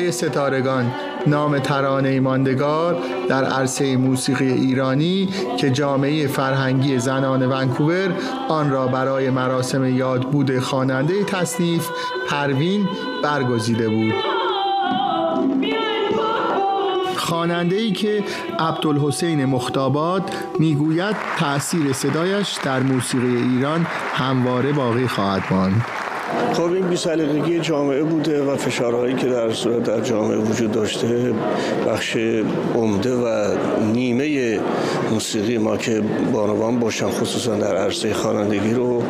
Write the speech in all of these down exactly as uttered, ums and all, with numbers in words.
گلهای ستارگان، نام ترانه ماندگار در عرصه موسیقی ایرانی که جامعه فرهنگی زنان ونکوور آن را برای مراسم یادبود خواننده تصنیف پروین برگزیده بود. خواننده‌ای که عبدالحسین مختاباد میگوید تأثیر صدایش در موسیقی ایران همواره باقی خواهد ماند. خب این بی‌سلیقگی جامعه بوده و فشارهایی که در صورت در جامعه وجود داشته بخش عمده و نیمه موسیقی ما که بانوان باشن خصوصا در عرصه خوانندگی رو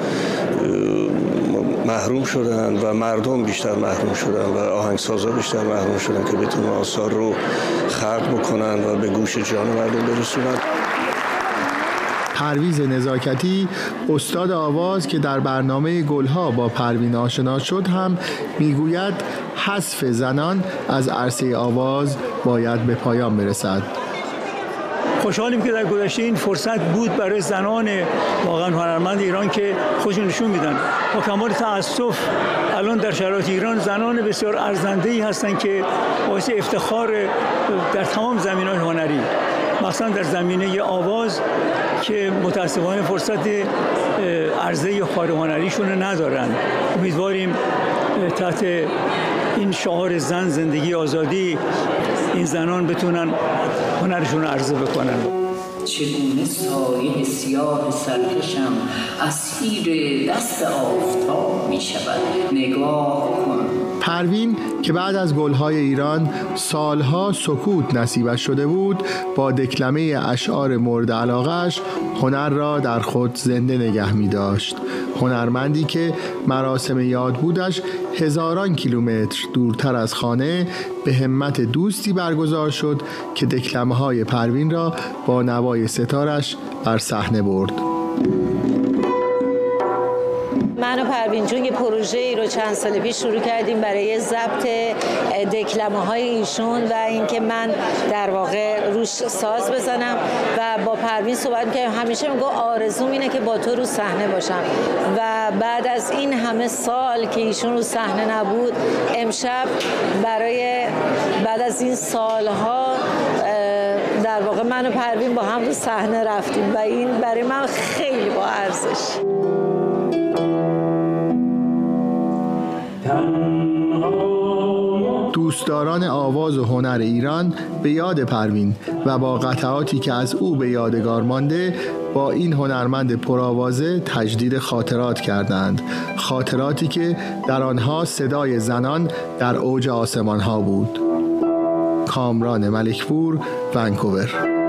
محروم شدن و مردم بیشتر محروم شدن و آهنگسازا بیشتر محروم شدن که بتونن آثار رو خلق بکنن و به گوش جان مردم برسونن. پرویز نزاکتی، استاد آواز که در برنامه گلها با پروین آشنا شد، هم میگوید حذف زنان از عرصه آواز باید به پایان برسد. خوشحالیم که در گذشته این فرصت بود برای زنان واقعا هنرمند ایران که خودشون نشون میدن. با کمال تأسف الان در شرایط ایران زنان بسیار ارزنده‌ای هستن که باعث افتخار در تمام زمینه‌های هنری، مثلا در زمینه آواز که متاسفانه فرصت عرضه یا کار هنریشون ندارن. امیدواریم تحت این شعار زن زندگی آزادی این زنان بتونن هنرشون عرضه بکنن. چگونه سایه سیاه سرکشم اسیر دست آفتاب می شود، نگاه کن. پروین که بعد از گلهای ایران سالها سکوت نصیبش شده بود، با دکلمه اشعار مورد علاقه‌اش هنر را در خود زنده نگه می داشت. هنرمندی که مراسم یادبودش هزاران کیلومتر دورتر از خانه به همت دوستی برگزار شد که دکلمه های پروین را با نوای ستارش بر صحنه برد. من و پروین جون یه پروژه ای رو چند سال پیش شروع کردیم برای ضبط دکلمه های ایشون و اینکه من در واقع روش ساز بزنم و با پروین صحبت می‌کردم. همیشه میگه آرزوم اینه که با تو رو صحنه باشم و بعد از این همه سال که ایشون رو صحنه نبود، امشب برای بعد از این سالها در واقع من و پروین با هم رو صحنه رفتیم و این برای من خیلی با ارزش. دوستداران آواز و هنر ایران به یاد پروین و با قطعاتی که از او به یادگار مانده با این هنرمند پرآوازه تجدید خاطرات کردند، خاطراتی که در آنها صدای زنان در اوج آسمان ها بود. کامران ملکپور، ونکوور.